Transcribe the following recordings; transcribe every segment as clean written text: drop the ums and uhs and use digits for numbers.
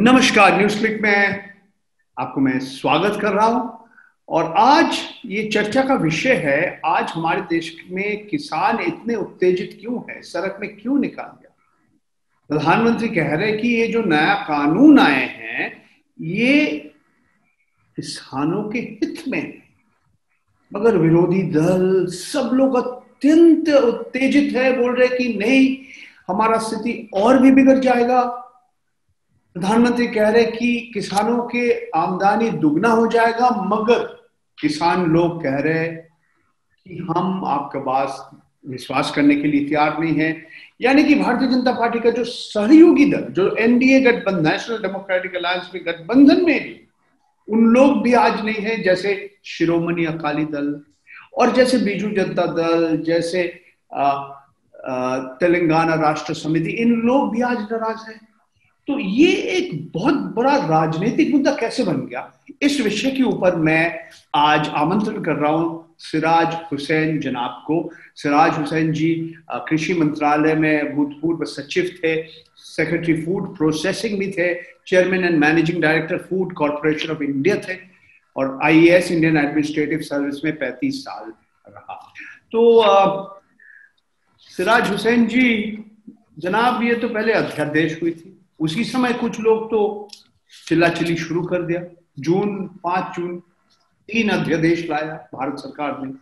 नमस्कार, news click में आपको मैं स्वागत कर रहा हूं। और आज ये चर्चा का विषय है, आज हमारे देश में किसान इतने उत्तेजित क्यों है, सड़क में क्यों निकाल गया। प्रधानमंत्री कह रहे हैं कि ये जो नया कानून आए हैं ये किसानों के हित में है, मगर विरोधी दल सब लोग अत्यंत उत्तेजित है, बोल रहे कि नहीं, हमारा स्थिति और भी बिगड़ जाएगा। प्रधानमंत्री कह रहे कि किसानों के आमदनी दुगना हो जाएगा, मगर किसान लोग कह रहे कि हम आपके पास विश्वास करने के लिए तैयार नहीं है। यानी कि भारतीय जनता पार्टी का जो सहयोगी दल, जो एनडीए गठबंधन, नेशनल डेमोक्रेटिक अलायंस में गठबंधन में भी, उन लोग भी आज नहीं है, जैसे शिरोमणि अकाली दल और जैसे बीजू जनता दल, जैसे तेलंगाना राष्ट्र समिति, इन लोग भी आज नाराज है। तो ये एक बहुत बड़ा राजनीतिक मुद्दा कैसे बन गया, इस विषय के ऊपर मैं आज आमंत्रण कर रहा हूं सिराज हुसैन जनाब को। सिराज हुसैन जी कृषि मंत्रालय में भूतपूर्व सचिव थे, सेक्रेटरी फूड प्रोसेसिंग भी थे, chairman and managing director food corporation of India थे, और आईएएस इंडियन एडमिनिस्ट्रेटिव सर्विस में 35 साल रहा। तो सिराज हुसैन जी जनाब, ये तो पहले अध्यादेश हुई थी, उसी समय कुछ लोग तो चिल्लाचिल्ली शुरू कर दिया। 5 जून 3 अध्यादेश लाया भारत सरकार ने।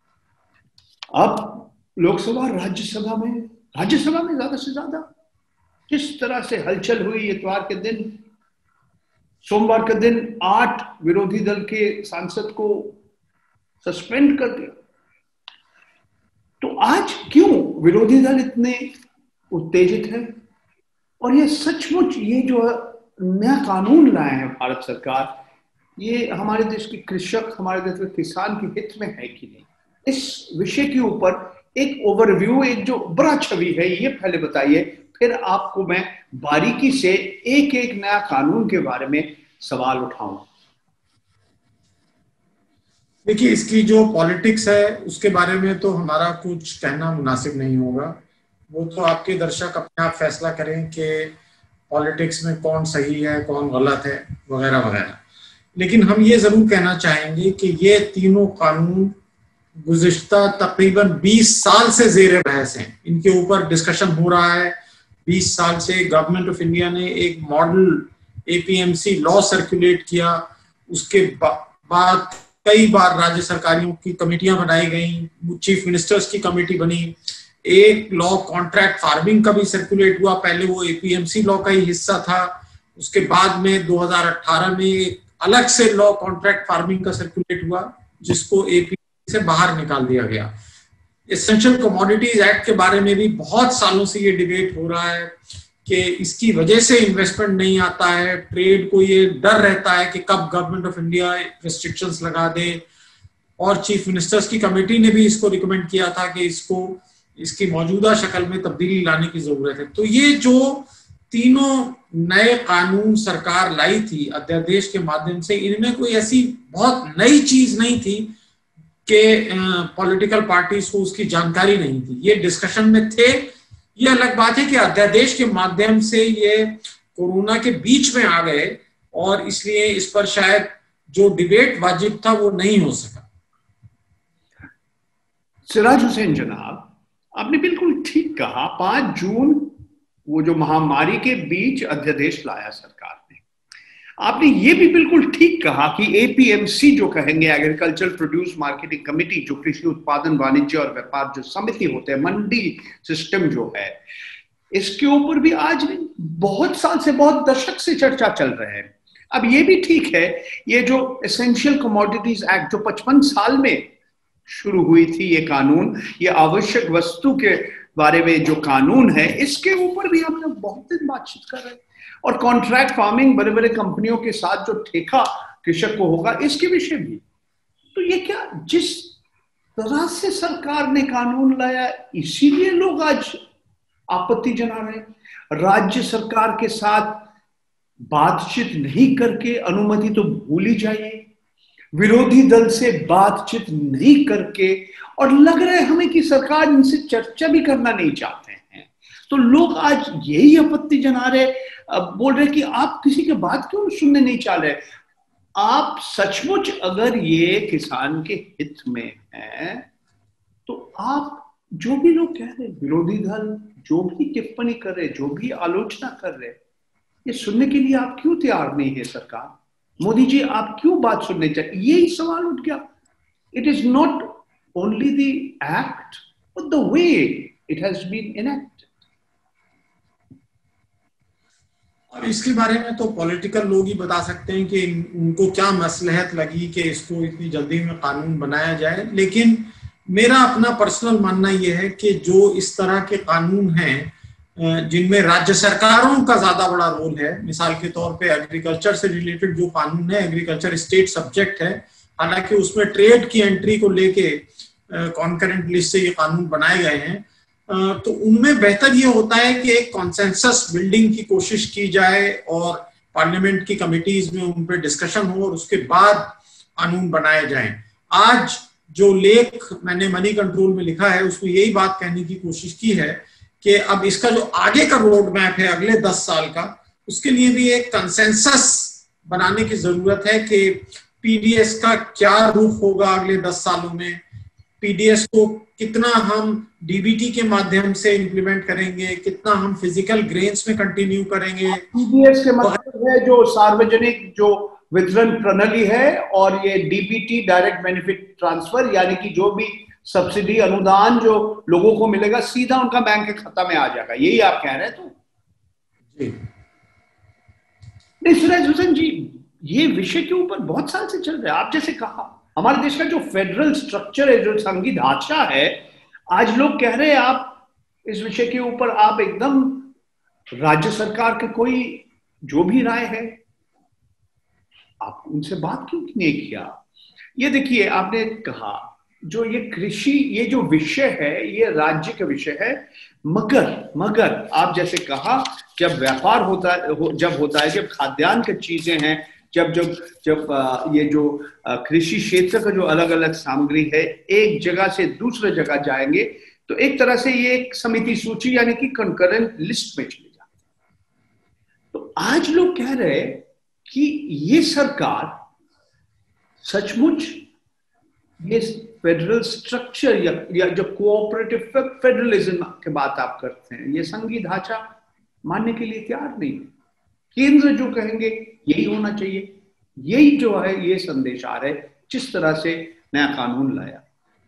अब लोकसभा राज्यसभा में ज्यादा से ज्यादा किस तरह से हलचल हुई। इतवार के दिन, सोमवार के दिन 8 विरोधी दल के सांसद को सस्पेंड कर दिया। तो आज क्यों विरोधी दल इतने उत्तेजित है, और ये सचमुच ये जो नया कानून लाए हैं भारत सरकार, ये हमारे देश के कृषक, हमारे देश के किसान के हित में है कि नहीं, इस विषय के ऊपर एक ओवरव्यू, एक जो बड़ा छवि है, ये पहले बताइए, फिर आपको मैं बारीकी से एक एक नया कानून के बारे में सवाल उठाऊं। देखिए, इसकी जो पॉलिटिक्स है उसके बारे में तो हमारा कुछ कहना मुनासिब नहीं होगा। वो तो आपके दर्शक अपने आप फैसला करें कि पॉलिटिक्स में कौन सही है, कौन गलत है, वगैरह वगैरह। लेकिन हम ये जरूर कहना चाहेंगे कि ये तीनों कानून गुज़िश्ता तकरीबन 20 साल से ज़ेरे बहस हैं। इनके ऊपर डिस्कशन हो रहा है 20 साल से। गवर्नमेंट ऑफ इंडिया ने एक मॉडल एपीएमसी लॉ सर्कुलेट किया, उसके बाद कई बार राज्य सरकारों की कमेटियां बनाई गई, चीफ मिनिस्टर्स की कमेटी बनी, एक लॉ कॉन्ट्रैक्ट फार्मिंग का भी सर्कुलेट हुआ। पहले वो एपीएमसी लॉ का ही हिस्सा था, उसके बाद में 2018 में एक अलग से लॉ कॉन्ट्रैक्ट फार्मिंग का सर्कुलेट हुआ, जिसको एपीएमसी से बाहर निकाल दिया गया। एसेंशियल कमोडिटीज एक्ट के बारे में भी बहुत सालों से ये डिबेट हो रहा है कि इसकी वजह से इन्वेस्टमेंट नहीं आता है, ट्रेड को ये डर रहता है कि कब गवर्नमेंट ऑफ इंडिया रिस्ट्रिक्शंस लगा दे। और चीफ मिनिस्टर्स की कमेटी ने भी इसको रिकमेंड किया था कि इसकी मौजूदा शक्ल में तब्दीली लाने की जरूरत है। तो ये जो तीनों नए कानून सरकार लाई थी अध्यादेश के माध्यम से, इनमें कोई ऐसी बहुत नई चीज नहीं थी कि पॉलिटिकल पार्टीज को उसकी जानकारी नहीं थी। ये डिस्कशन में थे। ये अलग बात है कि अध्यादेश के माध्यम से ये कोरोना के बीच में आ गए और इसलिए इस पर शायद जो डिबेट वाजिब था वो नहीं हो सका। सिराज हुसैन जनाब, आपने बिल्कुल ठीक कहा। 5 जून वो जो महामारी के बीच अध्यादेश लाया सरकार ने। आपने ये भी बिल्कुल ठीक कहा कि एपीएमसी जो कहेंगे, एग्रीकल्चर प्रोड्यूस मार्केटिंग कमेटी, जो कृषि उत्पादन वाणिज्य और व्यापार जो समिति होते हैं, मंडी सिस्टम जो है, इसके ऊपर भी आज बहुत साल से, बहुत दशक से चर्चा चल रहे हैं। अब ये भी ठीक है, ये जो एसेंशियल कमोडिटीज एक्ट जो 55 साल में शुरू हुई थी, ये कानून, ये आवश्यक वस्तु के बारे में जो कानून है, इसके ऊपर भी हम लोग बहुत दिन बातचीत कर रहे हैं। और कॉन्ट्रैक्ट फार्मिंग, बड़े बड़े कंपनियों के साथ जो ठेका कृषक को होगा, इसके विषय भी। तो ये क्या, जिस तरह से सरकार ने कानून लाया, इसीलिए लोग आज आपत्ति जना रहे। राज्य सरकार के साथ बातचीत नहीं करके अनुमति तो भूल ही जाइए, विरोधी दल से बातचीत नहीं करके, और लग रहा है हमें कि सरकार इनसे चर्चा भी करना नहीं चाहते हैं। तो लोग आज यही आपत्ति जना रहे। बोल रहे कि आप किसी के बात क्यों सुनने नहीं चाह रहे। आप सचमुच अगर ये किसान के हित में है तो आप जो भी लोग कह रहे, विरोधी दल जो भी टिप्पणी कर रहे, जो भी आलोचना कर रहे, ये सुनने के लिए आप क्यों तैयार नहीं है सरकार? मोदी जी आप क्यों बात सुनने चाहिए? यही सवाल उठ गया। It is not only the act but the way it has been enacted. और इसके बारे में तो पॉलिटिकल लोग ही बता सकते हैं कि उनको क्या मसलहत लगी कि इसको इतनी जल्दी में कानून बनाया जाए। लेकिन मेरा अपना पर्सनल मानना यह है कि जो इस तरह के कानून हैं जिनमें राज्य सरकारों का ज्यादा बड़ा रोल है, मिसाल के तौर पे एग्रीकल्चर से रिलेटेड जो कानून है, एग्रीकल्चर स्टेट सब्जेक्ट है, हालांकि उसमें ट्रेड की एंट्री को लेके कॉन्करेंट लिस्ट से ये कानून बनाए गए हैं, तो उनमें बेहतर ये होता है कि एक कॉन्सेंसस बिल्डिंग की कोशिश की जाए और पार्लियामेंट की कमिटीज में उन पर डिस्कशन हो और उसके बाद कानून बनाए जाएं। आज जो लेख मैंने मनी कंट्रोल में लिखा है उसमें यही बात कहने की कोशिश की है कि अब इसका जो आगे का रोड मैप है अगले 10 साल का, उसके लिए भी एक कंसेंसस बनाने की जरूरत है कि पीडीएस का क्या रूप होगा अगले 10 सालों में, पीडीएस को कितना हम डीबीटी के माध्यम से इंप्लीमेंट करेंगे, कितना हम फिजिकल ग्रेन्स में कंटिन्यू करेंगे। पीडीएस के मतलब है जो सार्वजनिक जो वितरण प्रणाली है, और ये डीबीटी डायरेक्ट बेनिफिट ट्रांसफर, यानी कि जो भी सब्सिडी अनुदान जो लोगों को मिलेगा सीधा उनका बैंक के खाता में आ जाएगा, यही आप कह रहे हैं? तो जी नहीं सुरेश हुसैन जी, ये विषय के ऊपर बहुत साल से चल रहा है। आप जैसे कहा हमारे देश का जो फेडरल स्ट्रक्चर है, जो संघीय ढांचा है, आज लोग कह रहे हैं आप इस विषय के ऊपर आप एकदम राज्य सरकार के कोई जो भी राय है आप उनसे बात क्यों नहीं किया? ये देखिए आपने कहा जो ये कृषि ये जो विषय है ये राज्य का विषय है, मगर आप जैसे कहा जब व्यापार होता है, जब खाद्यान्न की चीजें हैं, जब ये जो कृषि क्षेत्र का जो अलग अलग सामग्री है एक जगह से दूसरे जगह जाएंगे तो एक तरह से ये एक समिति सूची यानी कि कंकरेंट लिस्ट में चले जाते। तो आज लोग कह रहे हैं कि ये सरकार सचमुच ये फेडरल स्ट्रक्चर या जो कोऑपरेटिव फेडरलिज्म की बात आप करते हैं, ये संघीय ढांचा मानने के लिए तैयार नहीं है। केंद्र जो कहेंगे यही होना चाहिए, यही जो है ये संदेश आ रहा है जिस तरह से नया कानून लाया।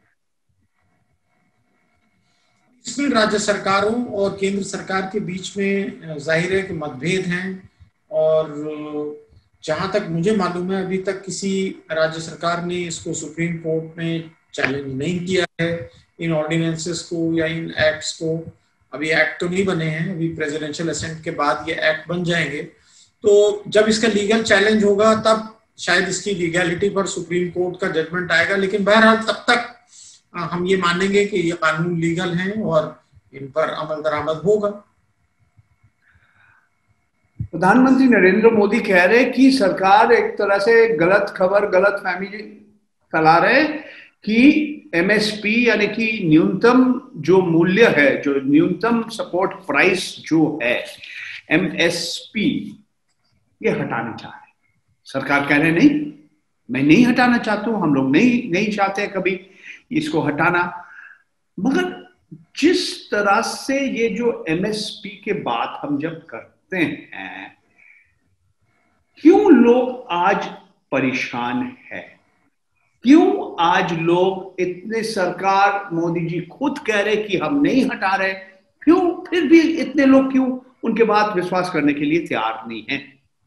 इसमें राज्य सरकारों और केंद्र सरकार के बीच में जाहिर है कि मतभेद हैं, और जहां तक मुझे मालूम है अभी तक किसी राज्य सरकार ने इसको सुप्रीम कोर्ट में चैलेंज नहीं किया है, इन ऑर्डिनेंसेस को या इन एक्ट्स को। अभी एक्ट तो नहीं बने हैं, अभी प्रेसिडेंशियल असेंट के बाद ये एक्ट बन जाएंगे, तो जब इसका लीगल चैलेंज होगा तब शायद इसकी लीगैलिटी पर सुप्रीम कोर्ट का जजमेंट आएगा। लेकिन बहरहाल तब तक हम ये मानेंगे कि ये कानून लीगल हैं और इन पर अमल दरामद होगा। प्रधानमंत्री नरेंद्र मोदी कह रहे कि सरकार एक तरह से गलत खबर, गलत फहमी फैला रहे कि एमएसपी यानी कि न्यूनतम जो मूल्य है, जो न्यूनतम सपोर्ट प्राइस जो है एमएसपी, ये हटाना चाह रहे। सरकार कह रहे नहीं, मैं नहीं हटाना चाहता हूं, हम लोग नहीं चाहते कभी इसको हटाना। मगर जिस तरह से ये जो एमएसपी के बात हम जब करते हैं, क्यों लोग आज परेशान है, क्यों आज लोग इतने, सरकार मोदी जी खुद कह रहे कि हम नहीं हटा रहे, क्यों फिर भी इतने लोग क्यों उनके बात विश्वास करने के लिए तैयार नहीं है?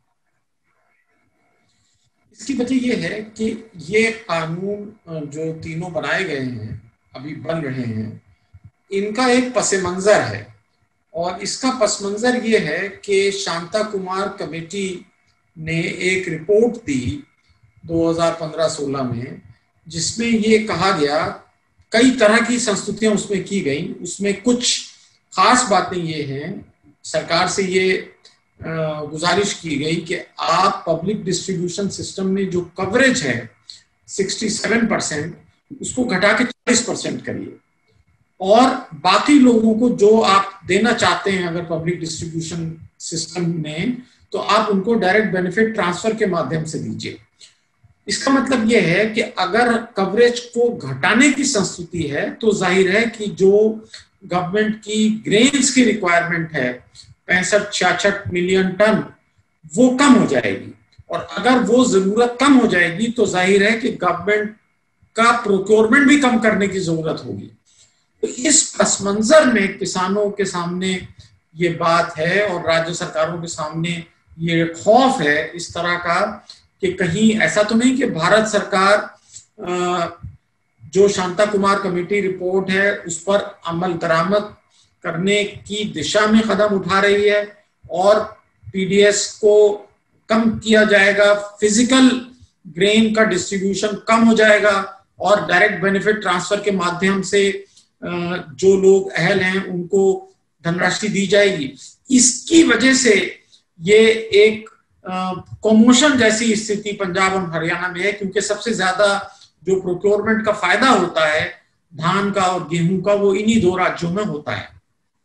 इसकी वजह यह है कि ये कानून जो तीनों बनाए गए हैं, अभी बन रहे हैं, इनका एक पस मंजर है, और इसका पस मंजर ये है कि शांता कुमार कमेटी ने एक रिपोर्ट दी 2015-16 में, जिसमें ये कहा गया, कई तरह की संस्तुतियां उसमें की गई, उसमें कुछ खास बातें ये हैं, सरकार से ये गुजारिश की गई कि आप पब्लिक डिस्ट्रीब्यूशन सिस्टम में जो कवरेज है 67% उसको घटा के 40% करिए। और बाकी लोगों को जो आप देना चाहते हैं अगर पब्लिक डिस्ट्रीब्यूशन सिस्टम में, तो आप उनको डायरेक्ट बेनिफिट ट्रांसफर के माध्यम से दीजिए। इसका मतलब यह है कि अगर कवरेज को घटाने की संस्कृति है तो जाहिर है कि जो गवर्नमेंट की ग्रेन्स की रिक्वायरमेंट है 65-66 मिलियन टन, वो कम हो जाएगी। और अगर वो जरूरत कम हो जाएगी तो जाहिर है कि गवर्नमेंट का प्रोक्योरमेंट भी कम करने की जरूरत होगी। तो इस पस मंजर में किसानों के सामने ये बात है और राज्य सरकारों के सामने ये खौफ है इस तरह का कि कहीं ऐसा तो नहीं कि भारत सरकार जो शांता कुमार कमेटी रिपोर्ट है उस पर अमल दरामद करने की दिशा में कदम उठा रही है और पीडीएस को कम किया जाएगा, फिजिकल ग्रेन का डिस्ट्रीब्यूशन कम हो जाएगा और डायरेक्ट बेनिफिट ट्रांसफर के माध्यम से जो लोग अहल हैं उनको धनराशि दी जाएगी। इसकी वजह से ये एक कॉमोशन जैसी स्थिति पंजाब और हरियाणा में है, क्योंकि सबसे ज्यादा जो प्रोक्योरमेंट का फायदा होता है धान का और गेहूं का वो इन्हीं दो राज्यों में होता है।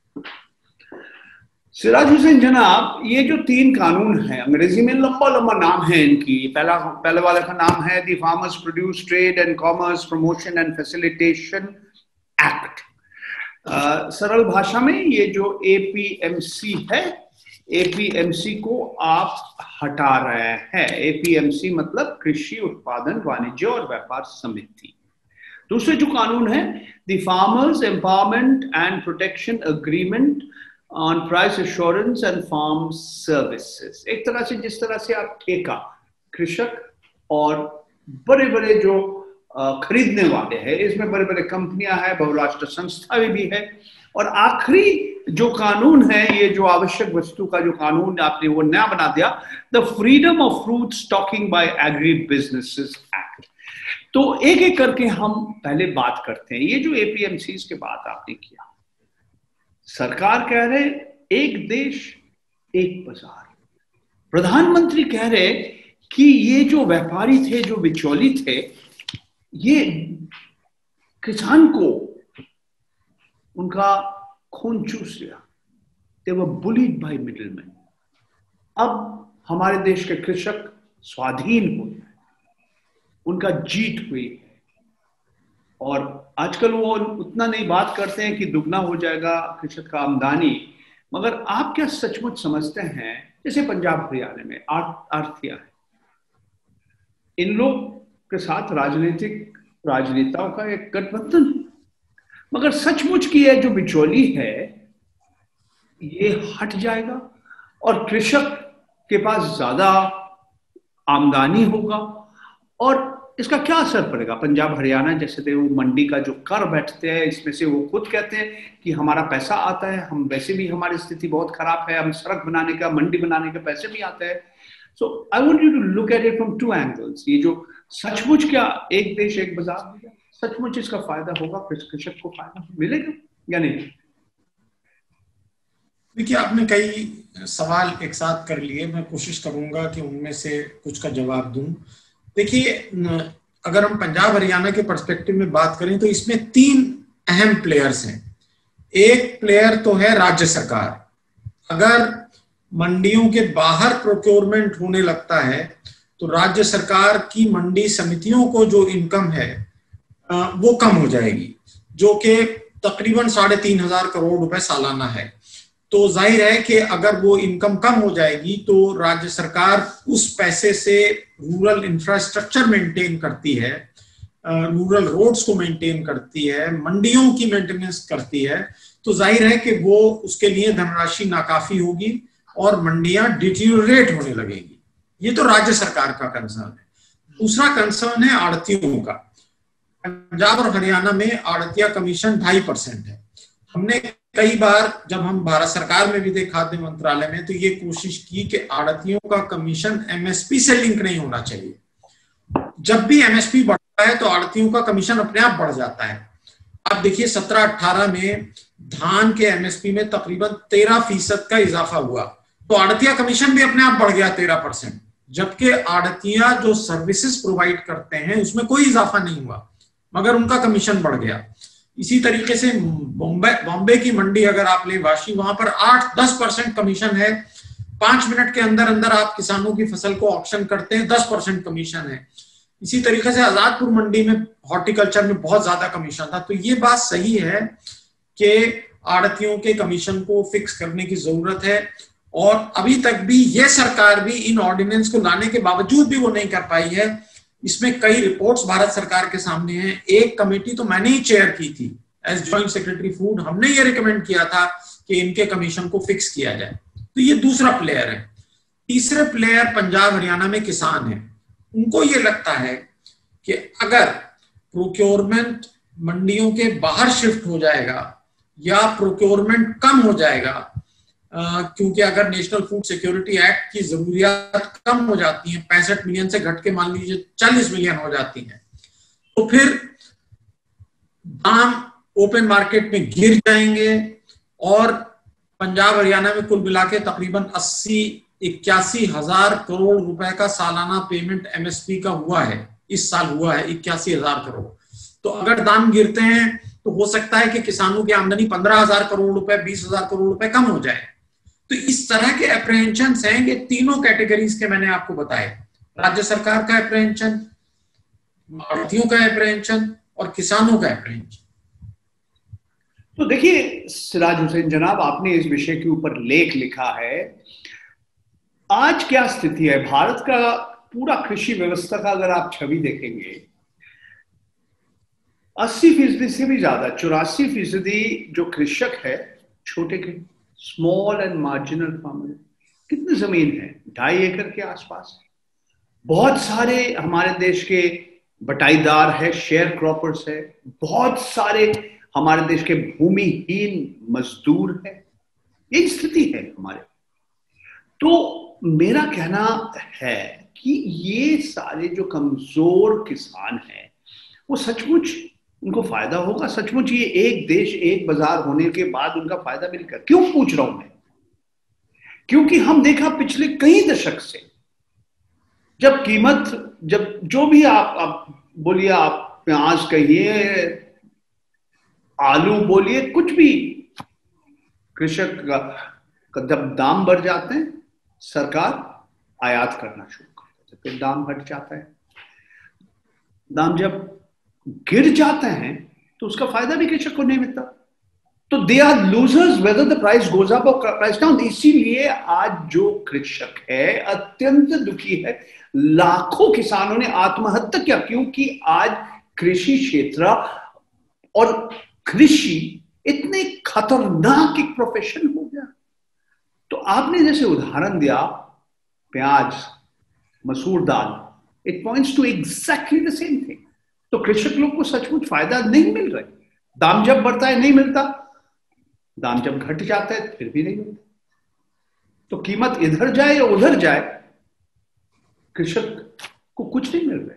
सिराज हुसैन जनाब, ये जो 3 कानून हैं, अंग्रेजी में लंबा लंबा नाम है इनकी। पहले वाले का नाम है the farmers produce trade and commerce promotion and facilitation act. सरल भाषा में ये जो एपीएमसी है, एपीएमसी को आप हटा रहे हैं। एपीएमसी मतलब कृषि उत्पादन वाणिज्य और व्यापार समिति। दूसरे जो कानून है the farmers empowerment and protection agreement on price assurance and farm services. एक तरह से जिस तरह से आप ठेका, कृषक और बड़े बड़े जो खरीदने वाले हैं, इसमें बड़े बड़े कंपनियां हैं, बहुराष्ट्र संस्था भी है। और आखिरी जो कानून है, ये जो आवश्यक वस्तु का जो कानून आपने वो नया बना दिया, the freedom of fruit stocking by agri businesses act. तो एक एक करके हम पहले बात करते हैं। ये जो एपीएमसी की बात आपने किया, सरकार कह रहे एक देश एक बाजार, प्रधानमंत्री कह रहे कि ये जो व्यापारी थे, जो बिचौली थे, ये किसान को उनका खून चूस लिया। They were bullied by middlemen। अब हमारे देश के कृषक स्वाधीन हो गए, उनका जीत हुई है। और आजकल वो उतना नहीं बात करते हैं कि दुगना हो जाएगा कृषक का आमदनी, मगर आप क्या सचमुच समझते हैं जैसे पंजाब हरियाणा में आर्थिया है, इन लोग के साथ राजनेताओं का एक गठबंधन है, मगर सचमुच की ये जो बिचौली है ये हट जाएगा और कृषक के पास ज्यादा आमदनी होगा। और इसका क्या असर पड़ेगा? पंजाब हरियाणा जैसे थे, वो मंडी का जो कर बैठते हैं, इसमें से वो खुद कहते हैं कि हमारा पैसा आता है, हम वैसे भी हमारी स्थिति बहुत खराब है, हम सड़क बनाने का, मंडी बनाने के पैसे भी आते हैं। So I want you to look at it from 2 angles. ये जो सचमुच क्या एक देश एक बाजार, सचमुच इसका फायदा होगा, कृषक को फायदा मिलेगा या नहीं? देखिए, आपने कई सवाल एक साथ कर लिए, मैं कोशिश करूंगा कि उनमें से कुछ का जवाब दूं। देखिए, अगर हम पंजाब हरियाणा के पर्सपेक्टिव में बात करें तो इसमें 3 अहम प्लेयर्स हैं। एक प्लेयर तो है राज्य सरकार। अगर मंडियों के बाहर प्रोक्योरमेंट होने लगता है तो राज्य सरकार की मंडी समितियों को जो इनकम है वो कम हो जाएगी, जो कि तकरीबन 3,500 करोड़ रुपए सालाना है। तो जाहिर है कि अगर वो इनकम कम हो जाएगी तो राज्य सरकार उस पैसे से रूरल इंफ्रास्ट्रक्चर मेंटेन करती है, रूरल रोड्स को मेंटेन करती है, मंडियों की मेंटेनेंस करती है। तो जाहिर है कि वो उसके लिए धनराशि नाकाफी होगी और मंडियां डिटीरियोरेट होने लगेगी। ये तो राज्य सरकार का कंसर्न है। दूसरा कंसर्न है आड़तियों का। पंजाब और हरियाणा में आड़तिया कमीशन 2.5% है। हमने कई बार जब हम भारत सरकार में भी थे, खाद्य मंत्रालय में, तो ये कोशिश की कि आड़तियों का कमीशन एमएसपी से लिंक नहीं होना चाहिए। जब भी एमएसपी बढ़ता है तो आड़तियों का कमीशन अपने आप बढ़ जाता है। आप देखिए 17-18 में धान के एमएसपी में तकरीबन 13% का इजाफा हुआ, तो आड़तिया कमीशन भी अपने आप बढ़ गया 13%, जबकि आड़तिया जो सर्विसेज प्रोवाइड करते हैं उसमें कोई इजाफा नहीं हुआ मगर उनका कमीशन बढ़ गया। इसी तरीके से बॉम्बे की मंडी अगर आप ले वाशी, वहां पर 8-10% कमीशन है। 5 मिनट के अंदर अंदर आप किसानों की फसल को ऑक्शन करते हैं, 10% कमीशन है। इसी तरीके से आजादपुर मंडी में हॉर्टिकल्चर में बहुत ज्यादा कमीशन था। तो ये बात सही है कि आड़तियों के कमीशन को फिक्स करने की जरूरत है, और अभी तक भी ये सरकार भी इन ऑर्डिनेंस को लाने के बावजूद भी वो नहीं कर पाई है। इसमें कई रिपोर्ट्स भारत सरकार के सामने हैं। एक कमेटी तो मैंने ही चेयर की थी एज जॉइंट सेक्रेटरी फूड, हमने ये रिकमेंड किया था कि इनके कमीशन को फिक्स किया जाए। तो ये दूसरा प्लेयर है। तीसरे प्लेयर पंजाब हरियाणा में किसान है। उनको ये लगता है कि अगर प्रोक्योरमेंट मंडियों के बाहर शिफ्ट हो जाएगा या प्रोक्योरमेंट कम हो जाएगा, क्योंकि अगर नेशनल फूड सिक्योरिटी एक्ट की जरूरियात कम हो जाती हैं, 65 मिलियन से घट के मान लीजिए 40 मिलियन हो जाती हैं, तो फिर दाम ओपन मार्केट में गिर जाएंगे। और पंजाब हरियाणा में कुल मिला के तकरीबन 80-81 हजार करोड़ रुपए का सालाना पेमेंट एमएसपी का हुआ है। इस साल हुआ है 81 हजार करोड़। तो अगर दाम गिरते हैं तो हो सकता है कि किसानों की आमदनी 15,000 करोड़ रुपए, 20,000 करोड़ रुपए कम हो जाए। तो इस तरह के अप्रहेंशन हैं। ये तीनों कैटेगरीज के मैंने आपको बताए, राज्य सरकार का अप्रहेंशन, आड़तियों का अप्रहेंशन और किसानों का अप्रहेंशन। तो देखिए सिराज हुसैन जनाब, आपने इस विषय के ऊपर लेख लिखा है। आज क्या स्थिति है भारत का पूरा कृषि व्यवस्था का, अगर आप छवि देखेंगे 80% से भी ज्यादा, 84% जो कृषक है छोटे के, स्मॉल एंड मार्जिनल फार्मर। कितनी जमीन है? 2.5 एकड़ के आसपास। बहुत सारे हमारे देश के बटाईदार है, शेयर क्रॉपर्स है, बहुत सारे हमारे देश के भूमिहीन मजदूर है। यही स्थिति है हमारे। तो मेरा कहना है कि ये सारे जो कमजोर किसान हैं वो सचमुच उनको फायदा होगा? सचमुच ये एक देश एक बाजार होने के बाद उनका फायदा मिलेगा? क्यों पूछ रहा हूं मैं? क्योंकि हम देखा पिछले कई दशक से जब कीमत, जब जो भी आप बोलिए, आप प्याज कहिए, आलू बोलिए, कुछ भी, कृषक का जब दाम बढ़ जाते हैं सरकार आयात करना शुरू कर देती है, फिर दाम घट जाता है। दाम जब गिर जाते हैं तो उसका फायदा भी कृषक को नहीं मिलता। तो they are losers whether the price goes up और प्राइस डाउन। इसीलिए आज जो कृषक है अत्यंत दुखी है। लाखों किसानों ने आत्महत्या किया, क्योंकि आज कृषि क्षेत्र और कृषि इतने खतरनाक एक प्रोफेशन हो गया। तो आपने जैसे उदाहरण दिया प्याज, मसूर दाल, it points to exactly the same thing. तो कृषक लोग को सचमुच फायदा नहीं मिल रहा है। दाम जब बढ़ता है नहीं मिलता, दाम जब घट जाता है फिर भी नहीं मिलता। तो कीमत इधर जाए या उधर जाए, कृषक को कुछ नहीं मिल रहा है।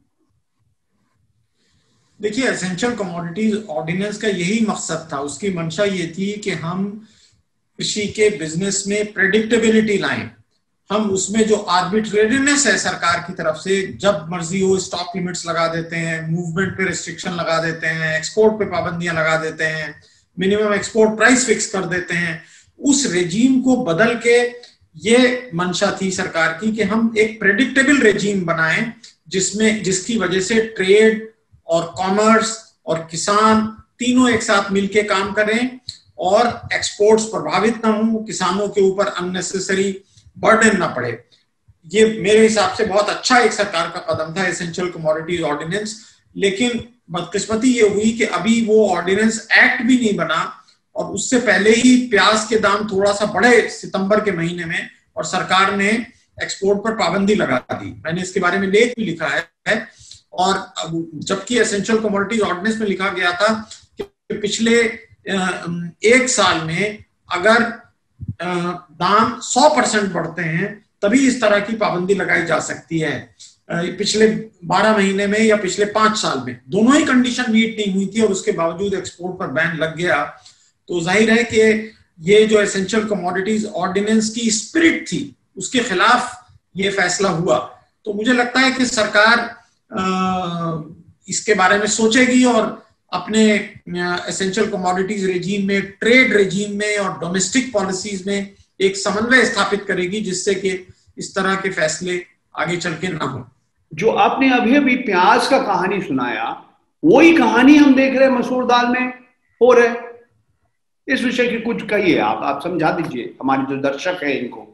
देखिए, एसेंशियल कमोडिटीज ऑर्डिनेंस का यही मकसद था। उसकी मंशा ये थी कि हम कृषि के बिजनेस में प्रेडिक्टेबिलिटी लाएं। हम उसमें जो आर्बिट्रेरीनेस है सरकार की तरफ से, जब मर्जी हो स्टॉक लिमिट्स लगा देते हैं, मूवमेंट पे रिस्ट्रिक्शन लगा देते हैं, एक्सपोर्ट पे पाबंदियां लगा देते हैं, मिनिमम एक्सपोर्ट प्राइस फिक्स कर देते हैं, उस रेजीम को बदल के ये मंशा थी सरकार की कि हम एक प्रेडिक्टेबल रेजीम बनाएं जिसकी वजह से ट्रेड और कॉमर्स और किसान तीनों एक साथ मिलके काम करें और एक्सपोर्ट्स प्रभावित ना हो, किसानों के ऊपर अननेसेसरी बर्डन ना पड़े। ये मेरे हिसाब से बहुत अच्छा एक सरकार का कदम था, एसेंशियल कमोडिटीज ऑर्डिनेंस। लेकिन बदकिस्मती ये हुई कि अभी वो ऑर्डिनेंस एक्ट भी नहीं बना और उससे पहले ही प्याज के दाम थोड़ा सा बढ़े सितंबर के महीने में और सरकार ने एक्सपोर्ट पर पाबंदी लगा दी। मैंने इसके बारे में लेख भी लिखा है। और जबकि एसेंशियल कमोडिटीज ऑर्डिनेंस में लिखा गया था कि पिछले एक साल में अगर दाम 100% बढ़ते हैं तभी इस तरह की पाबंदी लगाई जा सकती है। पिछले 12 महीने में या पिछले 5 साल में दोनों ही कंडीशन मीट नहीं हुई थी और उसके बावजूद एक्सपोर्ट पर बैन लग गया। तो जाहिर है कि ये जो एसेंशियल कमोडिटीज ऑर्डिनेंस की स्पिरिट थी उसके खिलाफ ये फैसला हुआ। तो मुझे लगता है कि सरकार इसके बारे में सोचेगी और अपने एसेंशियल कमोडिटीज रेजीम में, ट्रेड रेजीम में और डोमेस्टिक पॉलिसीज में एक समन्वय स्थापित करेगी, जिससे कि इस तरह के फैसले आगे चल के ना हो। जो आपने अभी अभी प्याज का कहानी सुनाया, वही कहानी हम देख रहे हैं मसूर दाल में हो रहे। इस विषय की कुछ कहिए, आप समझा दीजिए हमारे जो दर्शक है इनको।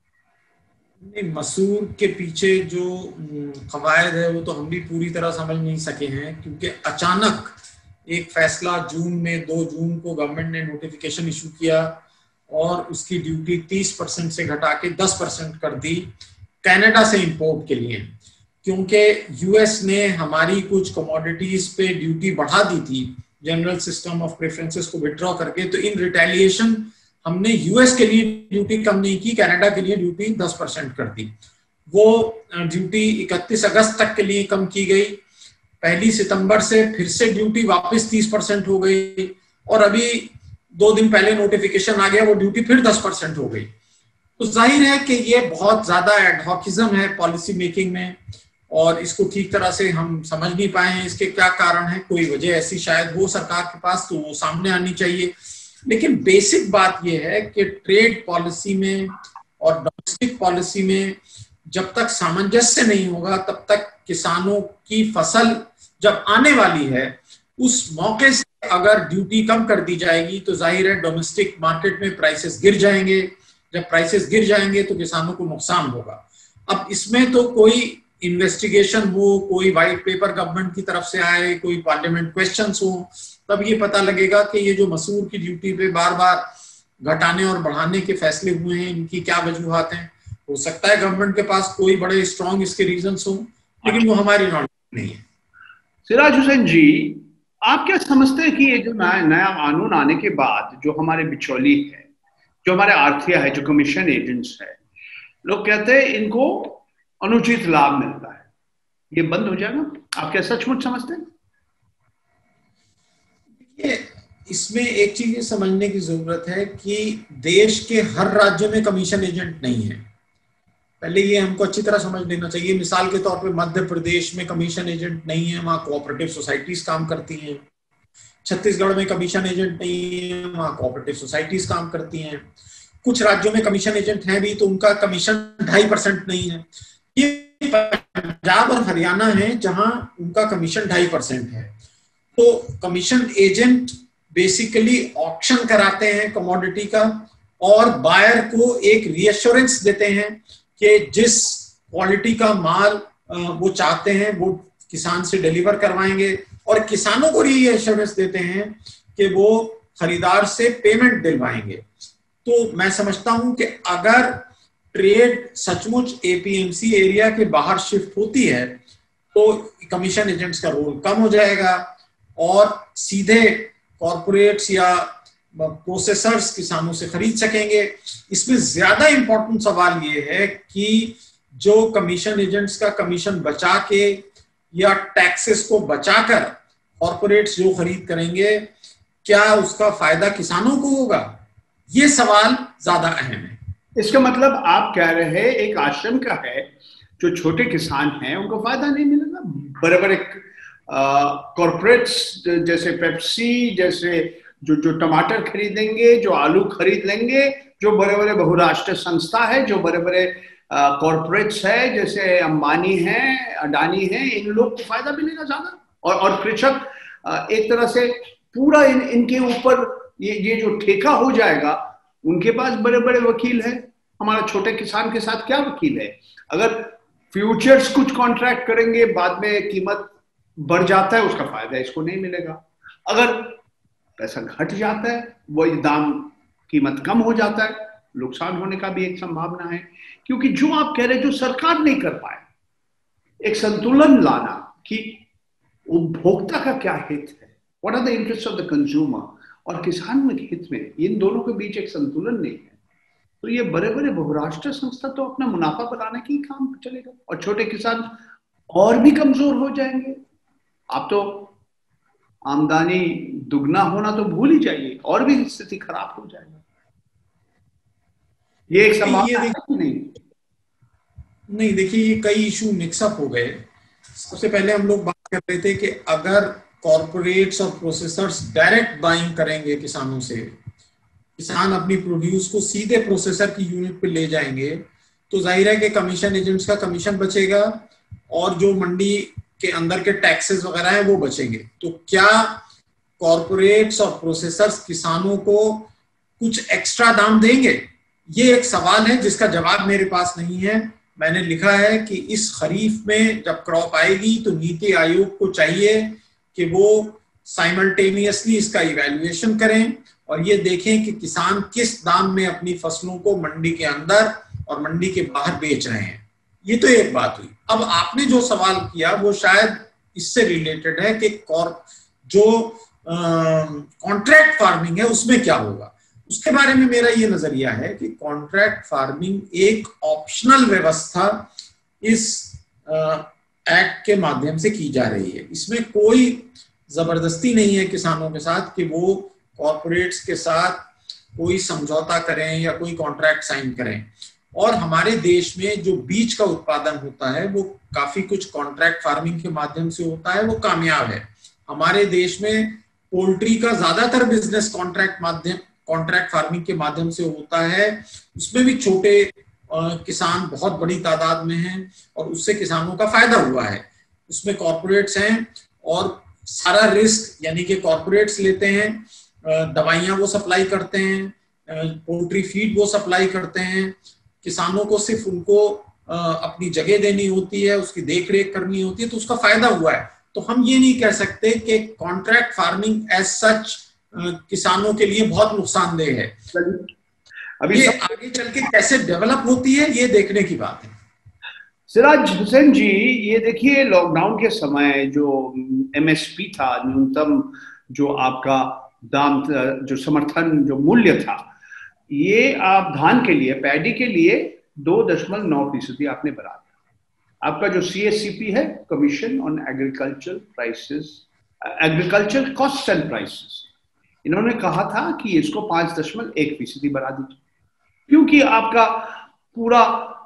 नहीं, मसूर के पीछे जो कवायद है वो तो हम भी पूरी तरह समझ नहीं सके हैं, क्योंकि अचानक एक फैसला जून में 2 जून को गवर्नमेंट ने नोटिफिकेशन इशू किया और उसकी ड्यूटी 30% से घटा के 10% कर दी कनाडा से इंपोर्ट के लिए, क्योंकि यूएस ने हमारी कुछ कमोडिटीज पे ड्यूटी बढ़ा दी थी जनरल सिस्टम ऑफ प्रेफरेंसेस को विड्रॉ करके। तो इन रिटेलिएशन हमने यूएस के लिए ड्यूटी कम नहीं की, कनाडा के लिए ड्यूटी 10% कर दी। वो ड्यूटी 31 अगस्त तक के लिए कम की गई। 1 सितंबर से फिर से ड्यूटी वापस 30% हो गई और अभी 2 दिन पहले नोटिफिकेशन आ गया, वो ड्यूटी फिर 10% हो गई। तो जाहिर है कि ये बहुत ज्यादा एडहॉकिज्म है पॉलिसी मेकिंग में और इसको ठीक तरह से हम समझ नहीं पाए हैं। इसके क्या कारण है, कोई वजह ऐसी शायद हो सरकार के पास, तो वो सामने आनी चाहिए। लेकिन बेसिक बात यह है कि ट्रेड पॉलिसी में और डोमेस्टिक पॉलिसी में जब तक सामंजस्य नहीं होगा तब तक किसानों की फसल जब आने वाली है उस मौके से अगर ड्यूटी कम कर दी जाएगी तो जाहिर है डोमेस्टिक मार्केट में प्राइसेस गिर जाएंगे। जब प्राइसेस गिर जाएंगे तो किसानों को नुकसान होगा। अब इसमें तो कोई इन्वेस्टिगेशन हो, कोई व्हाइट पेपर गवर्नमेंट की तरफ से आए, कोई पार्लियामेंट क्वेश्चंस हो, तब ये पता लगेगा कि ये जो मसूर की ड्यूटी पे बार बार घटाने और बढ़ाने के फैसले हुए हैं, इनकी क्या वजूहात हैं। हो सकता है गवर्नमेंट के पास कोई बड़े स्ट्रॉन्ग इसके रीजंस हो, लेकिन वो हमारी नॉलेज नहीं है। सिराज हुसैन जी, आप क्या समझते हैं कि ये जो नया कानून आने के बाद जो हमारे बिचौली है, जो हमारे आर्थिया है, जो कमीशन एजेंट्स है, लोग कहते हैं इनको अनुचित लाभ मिलता है, ये बंद हो जाएगा? आप क्या सचमुच समझते हैं? इसमें एक चीज ये समझने की जरूरत है कि देश के हर राज्य में कमीशन एजेंट नहीं है। पहले ये हमको अच्छी तरह समझ लेना चाहिए। मिसाल के तौर पे मध्य प्रदेश में कमीशन एजेंट नहीं है, वहां कोऑपरेटिव सोसाइटीज काम करती हैं। छत्तीसगढ़ में कमीशन एजेंट नहीं है, वहां कोऑपरेटिव सोसाइटीज काम करती हैं। कुछ राज्यों में कमीशन एजेंट हैं भी, तो उनका कमीशन 2.5% नहीं है। ये पंजाब और हरियाणा है जहां उनका कमीशन 2.5% है। तो कमीशन एजेंट बेसिकली ऑक्शन कराते हैं कमोडिटी का और बायर को एक रीअश्योरेंस देते हैं कि जिस क्वालिटी का माल वो चाहते हैं वो किसान से डिलीवर करवाएंगे, और किसानों को रीअश्योरेंस देते हैं कि वो खरीदार से पेमेंट दिलवाएंगे। तो मैं समझता हूं कि अगर ट्रेड सचमुच एपीएमसी एरिया के बाहर शिफ्ट होती है तो कमीशन एजेंट्स का रोल कम हो जाएगा और सीधे कॉर्पोरेट्स या प्रोसेसर्स किसानों से खरीद सकेंगे। इसमें ज्यादा इंपॉर्टेंट सवाल ये है कि जो कमीशन एजेंट्स का कमीशन बचा के या टैक्सेस को बचाकर कॉर्पोरेट्स जो खरीद करेंगे, क्या उसका फायदा किसानों को होगा? ये सवाल ज्यादा अहम है। इसका मतलब आप कह रहे हैं एक आशंका है जो छोटे किसान हैं उनको फायदा नहीं मिलेगा, बड़े बड़े कॉर्पोरेट्स जैसे पेप्सी जैसे जो टमाटर खरीदेंगे, जो आलू खरीद लेंगे, जो बड़े बड़े बहुराष्ट्रीय संस्था है, जो बड़े बड़े कॉर्पोरेट्स है जैसे अंबानी है, अडानी है, इन लोग को फायदा मिलेगा ज्यादा। और कृषक एक तरह से पूरा इनके ऊपर ये जो ठेका हो जाएगा। उनके पास बड़े बड़े वकील हैं, हमारा छोटे किसान के साथ क्या वकील है? अगर फ्यूचर्स कुछ कॉन्ट्रैक्ट करेंगे, बाद में कीमत बढ़ जाता है, उसका फायदा इसको नहीं मिलेगा। अगर पैसा घट जाता है, वही दाम कीमत कम हो जाता है, नुकसान होने का भी एक संभावना है। क्योंकि जो आप कह रहे हैं, जो सरकार नहीं कर पाए, एक संतुलन लाना कि उपभोक्ता का क्या हित है, what are the interest of the consumer, और किसान के हित में, इन दोनों के बीच एक संतुलन नहीं है, तो ये बड़े बड़े बहुराष्ट्रीय संस्था तो अपना मुनाफा बनाने की काम चलेगा और छोटे किसान और भी कमजोर हो जाएंगे। आप तो आमदनी दुगना होना तो भूल ही जाइए, और भी स्थिति खराब हो जाएगा। ये एक संभावना है कि नहीं, देखिए ये कई इशू मिक्सअप हो गए। सबसे पहले हम लोग बात कर रहे थे कि अगर कॉर्पोरेट्स और प्रोसेसर्स डायरेक्ट बाइंग करेंगे किसानों से, किसान अपनी प्रोड्यूस को सीधे प्रोसेसर की यूनिट पे ले जाएंगे, तो जाहिर है कि कमीशन एजेंट्स का कमीशन बचेगा और जो मंडी के अंदर के टैक्सेस वगैरह हैं वो बचेंगे। तो क्या कॉर्पोरेट्स और प्रोसेसर्स किसानों को कुछ एक्स्ट्रा दाम देंगे? ये एक सवाल है जिसका जवाब मेरे पास नहीं है। मैंने लिखा है कि इस खरीफ में जब क्रॉप आएगी तो नीति आयोग को चाहिए कि वो साइमल्टेनियसली इसका इवैल्यूएशन करें और ये देखें कि किसान किस दाम में अपनी फसलों को मंडी के अंदर और मंडी के बाहर बेच रहे हैं। ये तो एक बात हुई। अब आपने जो सवाल किया वो शायद इससे रिलेटेड है कि जो कॉन्ट्रैक्ट फार्मिंग है उसमें क्या होगा। उसके बारे में मेरा ये नजरिया है कि कॉन्ट्रैक्ट फार्मिंग एक ऑप्शनल व्यवस्था इस एक्ट के माध्यम से की जा रही है। इसमें कोई जबरदस्ती नहीं है किसानों के साथ कि वो कॉर्पोरेट्स के साथ कोई समझौता करें या कोई कॉन्ट्रैक्ट साइन करें। और हमारे देश में जो बीज का उत्पादन होता है वो काफी कुछ कॉन्ट्रैक्ट फार्मिंग के माध्यम से होता है, वो कामयाब है। हमारे देश में पोल्ट्री का ज्यादातर बिजनेस कॉन्ट्रैक्ट फार्मिंग के माध्यम से होता है। उसमें भी छोटे किसान बहुत बड़ी तादाद में हैं और उससे किसानों का फायदा हुआ है। उसमें कॉर्पोरेट्स हैं और सारा रिस्क यानी कि कॉर्पोरेट्स लेते हैं, दवाइयां वो सप्लाई करते हैं, पोल्ट्री फीड वो सप्लाई करते हैं, किसानों को सिर्फ उनको अपनी जगह देनी होती है, उसकी देख रेख करनी होती है, तो उसका फायदा हुआ है। तो हम ये नहीं कह सकते कि कॉन्ट्रैक्ट फार्मिंग एज सच किसानों के लिए बहुत नुकसानदेह है। अभी ये आगे चल के कैसे डेवलप होती है ये देखने की बात है। सिराज हुसैन जी, ये देखिए लॉकडाउन के समय जो एमएसपी था, न्यूनतम जो आपका दाम, जो समर्थन जो मूल्य था, ये आप धान के लिए, पैडी के लिए 2.9% आपने बढ़ा दिया। आपका जो CSCP है, commission on agriculture prices, agriculture cost and prices, इन्होंने कहा था कि इसको 5.1% बढ़ा दीजिए, क्योंकि आपका पूरा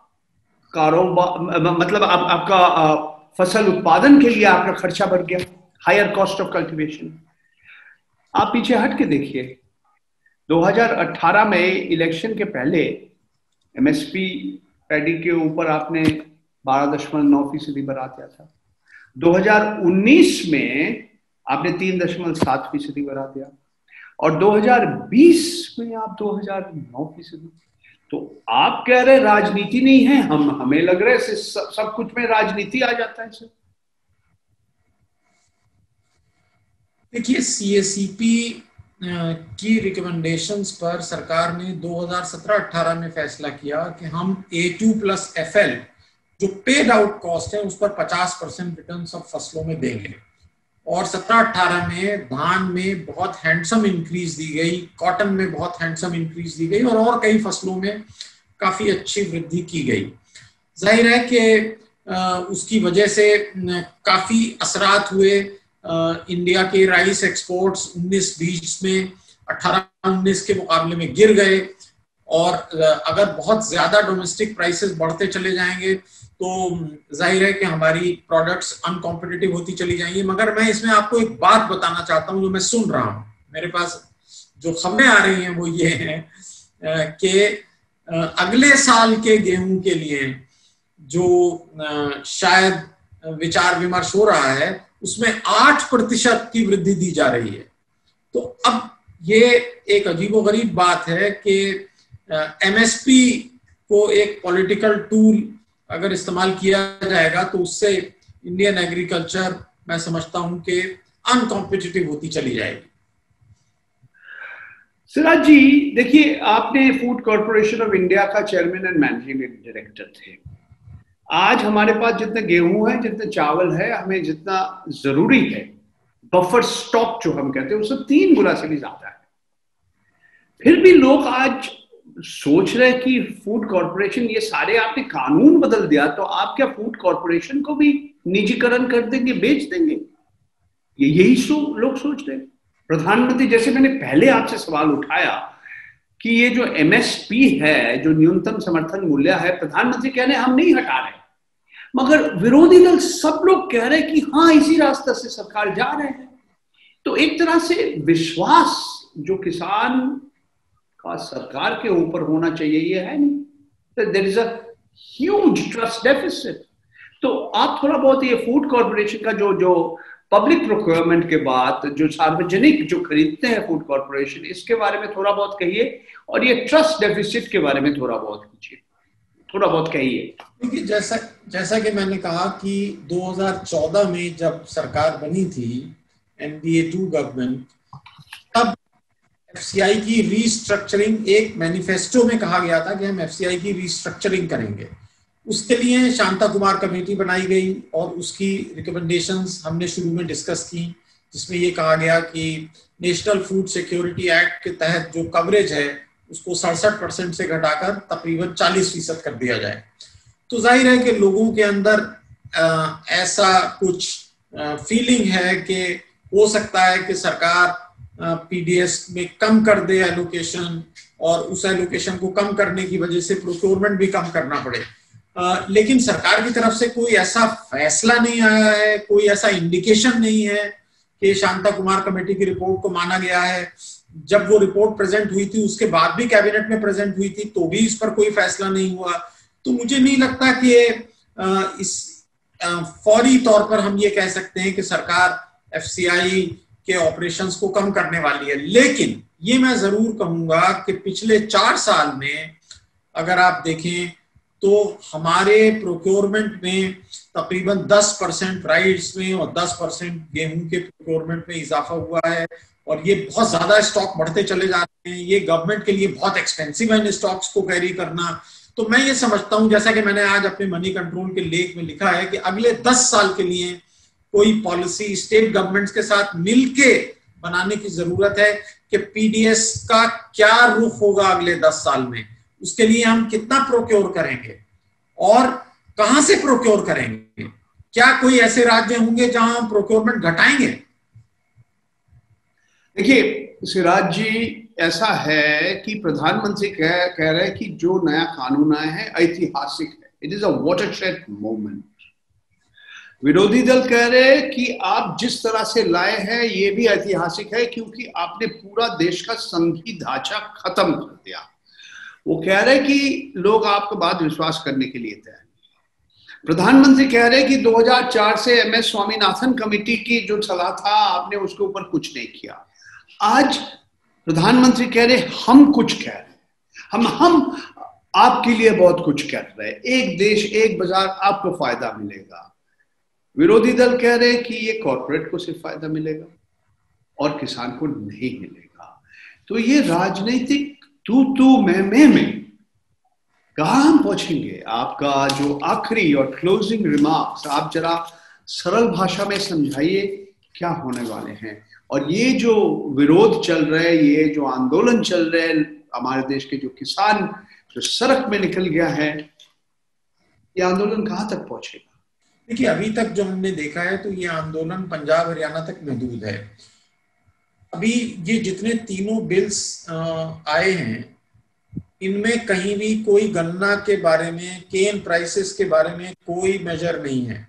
कारोबार, मतलब आपका फसल उत्पादन के लिए आपका खर्चा बढ़ गया, हायर कॉस्ट ऑफ कल्टीवेशन। आप पीछे हट के देखिए, 2018 में इलेक्शन के पहले MSP पैडी के ऊपर आपने 12.9% बढ़ा दिया था। 2019 में आपने 3.7% बढ़ा दिया और 2020 में आप 2.9%। तो आप कह रहे राजनीति नहीं है, हमें लग रहा है सब कुछ में राजनीति आ जाता है सर। देखिए, CSCP की रिकमेंडेशंस पर सरकार ने 2017-18 में फैसला किया कि हम A2+FL जो पेड आउट कॉस्ट है उस पर 50% रिटर्न ऑफ फसलों में देंगे। और 17-18 में धान में बहुत हैंडसम इंक्रीज दी गई, कॉटन में बहुत हैंडसम इंक्रीज दी गई और कई फसलों में काफी अच्छी वृद्धि की गई। जाहिर है कि उसकी वजह से काफी असरात हुए। इंडिया के राइस एक्सपोर्ट्स 19-20 में 18-19 के मुकाबले में गिर गए और अगर बहुत ज्यादा डोमेस्टिक प्राइसेस बढ़ते चले जाएंगे तो जाहिर है कि हमारी प्रोडक्ट्स अनकॉम्पिटिटिव होती चली जाएंगी। मगर मैं इसमें आपको एक बात बताना चाहता हूं जो मैं सुन रहा हूं, मेरे पास जो खबरें आ रही हैं वो ये हैं कि अगले साल के गेहूं के लिए जो शायद विचार विमर्श हो रहा है उसमें 8% की वृद्धि दी जा रही है। तो अब ये एक अजीबोगरीब बात है कि MSP को एक पॉलिटिकल टूल अगर इस्तेमाल किया जाएगा तो उससे इंडियन एग्रीकल्चर, मैं समझता हूं कि अनकॉम्पिटिटिव होती चली जाएगी। सिराज जी, देखिए आपने फूड कॉर्पोरेशन ऑफ इंडिया का चेयरमैन एंड मैनेजिंग डायरेक्टर थे। आज हमारे पास जितने गेहूं है, जितने चावल है, हमें जितना जरूरी है, बफर स्टॉक जो हम कहते हैं, उससे 3 गुना से भी ज्यादा है। फिर भी लोग आज सोच रहे कि फूड कॉर्पोरेशन, ये सारे आपने कानून बदल दिया तो आप क्या फूड कॉर्पोरेशन को भी निजीकरण कर देंगे, बेच देंगे? यही लोग सोच रहे। प्रधानमंत्री, जैसे मैंने पहले आपसे सवाल उठाया कि ये जो MSP है, जो न्यूनतम समर्थन मूल्य है, प्रधानमंत्री कह रहे हैं हम नहीं हटा रहे, मगर विरोधी दल सब लोग कह रहे हैं कि हाँ इसी रास्ते से सरकार जा रहे हैं। तो एक तरह से विश्वास जो किसान का सरकार के ऊपर होना चाहिए ये है नहीं। There is a huge trust deficit. तो आप थोड़ा बहुत ये फूड कॉर्पोरेशन का जो पब्लिक प्रोक्योरमेंट के बाद जो सार्वजनिक जो खरीदते हैं फूड कॉर्पोरेशन, इसके बारे में थोड़ा बहुत कहिए, और ये ट्रस्ट डेफिसिट के बारे में थोड़ा बहुत कीजिए, थोड़ा बहुत कहिए। देखिए, जैसा कि मैंने कहा कि 2014 में जब सरकार बनी थी एनडीए 2 गवर्नमेंट, तब एफसीआई की रीस्ट्रक्चरिंग, एक मैनिफेस्टो में कहा गया था कि हम एफसीआई की रीस्ट्रक्चरिंग करेंगे। उसके लिए शांता कुमार कमेटी बनाई गई और उसकी रिकमेंडेशंस हमने शुरू में डिस्कस की, जिसमें ये कहा गया कि नेशनल फूड सिक्योरिटी एक्ट के तहत जो कवरेज है उसको 67% से घटाकर तकरीबन 40% कर दिया जाए। तो जाहिर है कि लोगों के अंदर ऐसा कुछ फीलिंग है कि हो सकता है कि सरकार पीडीएस में कम कर दे एलोकेशन, और उस एलोकेशन को कम करने की वजह से प्रोक्योरमेंट भी कम करना पड़े। लेकिन सरकार की तरफ से कोई ऐसा फैसला नहीं आया है, कोई ऐसा इंडिकेशन नहीं है कि शांता कुमार कमेटी की रिपोर्ट को माना गया है। जब वो रिपोर्ट प्रेजेंट हुई थी उसके बाद भी कैबिनेट में प्रेजेंट हुई थी तो भी इस पर कोई फैसला नहीं हुआ। तो मुझे नहीं लगता कि इस फौरी तौर पर हम ये कह सकते हैं कि सरकार एफसीआई के ऑपरेशंस को कम करने वाली है। लेकिन ये मैं जरूर कहूंगा कि पिछले 4 साल में अगर आप देखें तो हमारे प्रोक्योरमेंट में तकरीबन 10% राइस में और 10% गेहूं के प्रोक्योरमेंट में इजाफा हुआ है, और ये बहुत ज्यादा स्टॉक बढ़ते चले जा रहे हैं। ये गवर्नमेंट के लिए बहुत एक्सपेंसिव है इन स्टॉक्स को कैरी करना। तो मैं ये समझता हूं, जैसा कि मैंने आज अपने मनी कंट्रोल के लेख में लिखा है, कि अगले 10 साल के लिए कोई पॉलिसी स्टेट गवर्नमेंट्स के साथ मिलके बनाने की जरूरत है कि पीडीएस का क्या रुख होगा अगले 10 साल में, उसके लिए हम कितना प्रोक्योर करेंगे और कहां से प्रोक्योर करेंगे। क्या कोई ऐसे राज्य होंगे जहां हम प्रोक्योरमेंट घटाएंगे? देखिए सिराज जी, ऐसा है कि प्रधानमंत्री कह रहे हैं कि जो नया कानून आया है ऐतिहासिक है, it is a watershed moment. विरोधी दल कह रहे हैं कि आप जिस तरह से लाए हैं ये भी ऐतिहासिक है क्योंकि आपने पूरा देश का संघीय ढांचा खत्म कर दिया। वो कह रहे हैं कि लोग आपके बात विश्वास करने के लिए तैयार नहीं। प्रधानमंत्री कह रहे हैं कि 2004 से एमएस स्वामीनाथन कमेटी की जो सलाह था आपने उसके ऊपर कुछ नहीं किया। आज प्रधानमंत्री कह रहे हम कुछ कह रहे हैं, हम आपके लिए बहुत कुछ कर रहे हैं, एक देश एक बाजार, आपको फायदा मिलेगा। विरोधी दल कह रहे हैं कि ये कॉर्पोरेट को सिर्फ फायदा मिलेगा और किसान को नहीं मिलेगा। तो ये राजनीतिक तू मैं कहां हम पहुंचेंगे? आपका जो आखिरी और क्लोजिंग रिमार्क्स आप जरा सरल भाषा में समझाइए, क्या होने वाले हैं? और ये जो विरोध चल रहा है, ये जो आंदोलन चल रहे हैं, हमारे देश के जो किसान जो सड़क में निकल गया है, ये आंदोलन कहां तक पहुंचेगा? देखिए, अभी तक जो हमने देखा है तो ये आंदोलन पंजाब हरियाणा तक महदूद है। अभी ये जितने तीनों बिल्स आए हैं इनमें कहीं भी कोई गन्ना के बारे में, केन प्राइसेस के बारे में कोई मेजर नहीं है।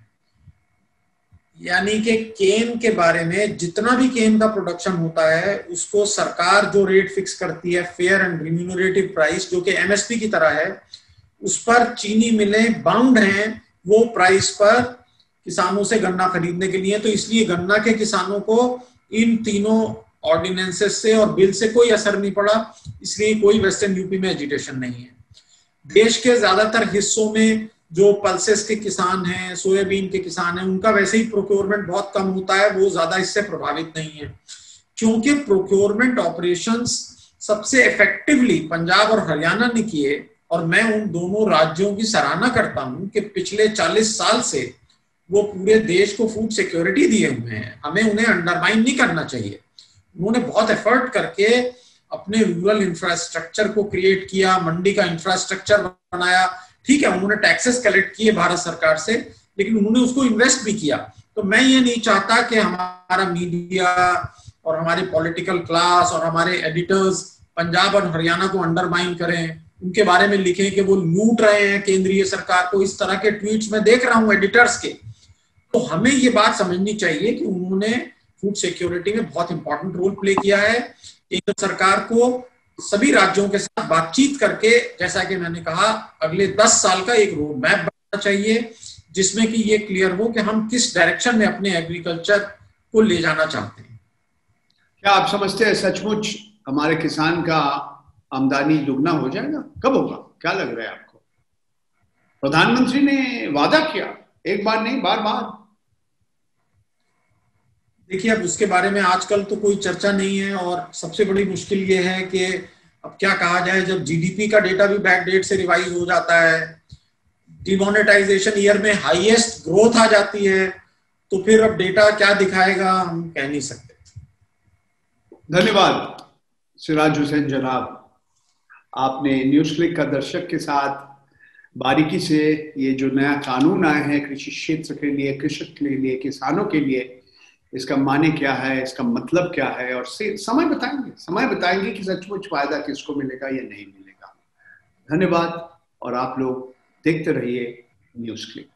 यानी कि केन के बारे में, जितना भी केन का प्रोडक्शन होता है उसको सरकार जो रेट फिक्स करती है, फेयर एंड रिम्यूनरेटिव प्राइस, जो कि एमएसपी की तरह है, उस पर चीनी मिलें बाउंड हैं वो प्राइस पर किसानों से गन्ना खरीदने के लिए। तो इसलिए गन्ना के किसानों को इन तीनों ऑर्डिनेंसेस से और बिल से कोई असर नहीं पड़ा, इसलिए कोई वेस्टर्न यूपी में एजिटेशन नहीं है। देश के ज्यादातर हिस्सों में जो पल्सेस के किसान हैं, सोयाबीन के किसान हैं, उनका वैसे ही प्रोक्योरमेंट बहुत कम होता है, वो ज्यादा इससे प्रभावित नहीं है। क्योंकि प्रोक्योरमेंट ऑपरेशंस सबसे इफेक्टिवली पंजाब और हरियाणा ने किए, और मैं उन दोनों राज्यों की सराहना करता हूं कि पिछले 40 साल से वो पूरे देश को फूड सिक्योरिटी दिए हुए हैं। हमें उन्हें अंडरमाइन नहीं करना चाहिए। उन्होंने बहुत एफर्ट करके अपने रूरल इंफ्रास्ट्रक्चर को क्रिएट किया, मंडी का इंफ्रास्ट्रक्चर बनाया। ठीक है, उन्होंने टैक्सेस कलेक्ट किए भारत सरकार से, लेकिन उन्होंने उसको इन्वेस्ट भी किया। तो मैं ये नहीं चाहता कि हमारा मीडिया और हमारे पॉलिटिकल क्लास और हमारे एडिटर्स पंजाब और हरियाणा को अंडरमाइन करें, उनके बारे में लिखें कि वो लूट रहे हैं केंद्रीय सरकार को। इस तरह के ट्वीट्स मैं देख रहा हूं एडिटर्स के। तो हमें ये बात समझनी चाहिए कि उन्होंने फूड सिक्योरिटी में बहुत इंपॉर्टेंट रोल प्ले किया है। केंद्र सरकार को सभी राज्यों के साथ बातचीत करके, जैसा कि मैंने कहा, अगले 10 साल का एक रोड मैप बनाना चाहिए जिसमें कि ये क्लियर हो कि हम किस डायरेक्शन में अपने एग्रीकल्चर को ले जाना चाहते हैं। क्या आप समझते हैं सचमुच हमारे किसान का आमदनी दुगना हो जाएगा? कब होगा, क्या लग रहा है आपको? प्रधानमंत्री ने वादा किया, एक बार नहीं, बार बार। देखिए, अब उसके बारे में आजकल तो कोई चर्चा नहीं है, और सबसे बड़ी मुश्किल ये है कि अब क्या कहा जाए, जब जीडीपी का डेटा भी बैक डेट से रिवाइज हो जाता है, डिमोनेटाइजेशन ईयर में हाईएस्ट ग्रोथ आ जाती है, तो फिर अब डेटा क्या दिखाएगा हम कह नहीं सकते। धन्यवाद सिराज हुसैन जनाब, आपने न्यूज क्लिक का दर्शक के साथ बारीकी से ये जो नया कानून आया है कृषि क्षेत्र के लिए, कृषक के लिए, किसानों के लिए, इसका माने क्या है, इसका मतलब क्या है, और समय बताएंगे कि सचमुच फायदा किसको मिलेगा या नहीं मिलेगा। धन्यवाद, और आप लोग देखते रहिए न्यूज क्लिक।